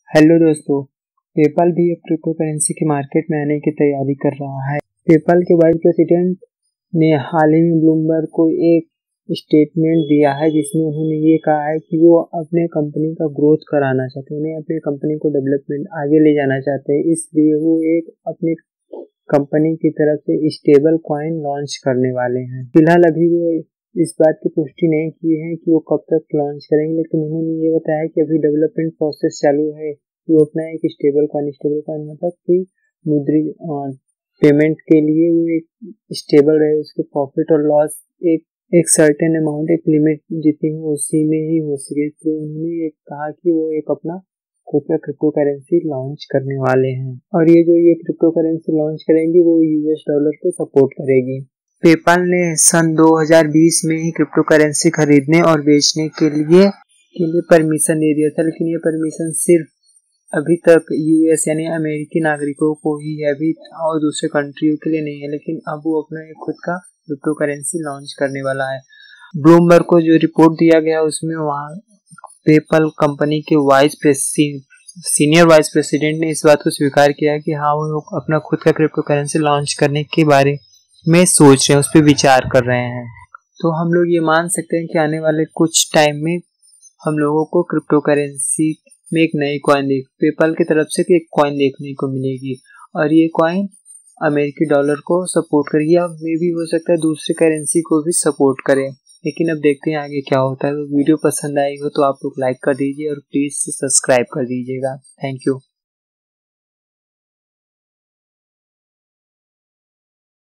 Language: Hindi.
हेलो दोस्तों, पेपाल भी अब क्रिप्टो करेंसी के मार्केट में आने की तैयारी कर रहा है। पेपाल के वाइस प्रेसिडेंट ने हाल ही में ब्लूमबर्ग को एक स्टेटमेंट दिया है जिसमें उन्होंने ये कहा है कि वो अपने कंपनी का ग्रोथ कराना चाहते हैं, उन्हें अपनी कंपनी को डेवलपमेंट आगे ले जाना चाहते हैं। इसलिए वो एक अपनी कंपनी की तरफ से स्टेबल कॉइन लॉन्च करने वाले हैं। फिलहाल अभी वो इस बात की पुष्टि नहीं की है कि वो कब तक लॉन्च करेंगे, लेकिन उन्होंने ये बताया कि अभी डेवलपमेंट प्रोसेस चालू है। वो अपना एक स्टेबल कॉइन मतलब कि मुद्रित पेमेंट के लिए वो एक स्टेबल रहे, उसके प्रॉफिट और लॉस एक सर्टेन अमाउंट, एक लिमिट जितनी हो उसी में ही हो सके। इसलिए उन्होंने कहा कि वो एक अपना खुद का क्रिप्टो करेंसी लॉन्च करने वाले हैं और ये क्रिप्टो करेंसी लॉन्च करेंगी वो यूएस डॉलर को सपोर्ट करेगी। पेपाल ने सन 2020 में ही क्रिप्टो करेंसी खरीदने और बेचने के लिए परमिशन दे दिया था, लेकिन ये परमिशन सिर्फ अभी तक यूएस यानी अमेरिकी नागरिकों को ही है अभी और दूसरे कंट्रियों के लिए नहीं है। लेकिन अब वो अपना एक खुद का क्रिप्टो करेंसी लॉन्च करने वाला है। ब्लूमबर्ग को जो रिपोर्ट दिया गया उसमें वहाँ पेपाल कंपनी के सीनियर वाइस प्रेसिडेंट ने इस बात को स्वीकार किया कि हाँ वो अपना खुद का क्रिप्टो करेंसी लॉन्च करने के बारे में सोच रहे हैं, उस पर विचार कर रहे हैं। तो हम लोग ये मान सकते हैं कि आने वाले कुछ टाइम में हम लोगों को क्रिप्टो करेंसी में एक नई कॉइन पेपाल की तरफ से एक कॉइन देखने को मिलेगी और ये कॉइन अमेरिकी डॉलर को सपोर्ट करेगी या मे भी हो सकता है दूसरी करेंसी को भी सपोर्ट करे। लेकिन अब देखते हैं आगे क्या होता है। तो वीडियो पसंद आई हो तो आप लोग लाइक कर दीजिए और प्लीज़ सब्सक्राइब कर दीजिएगा। Thank you.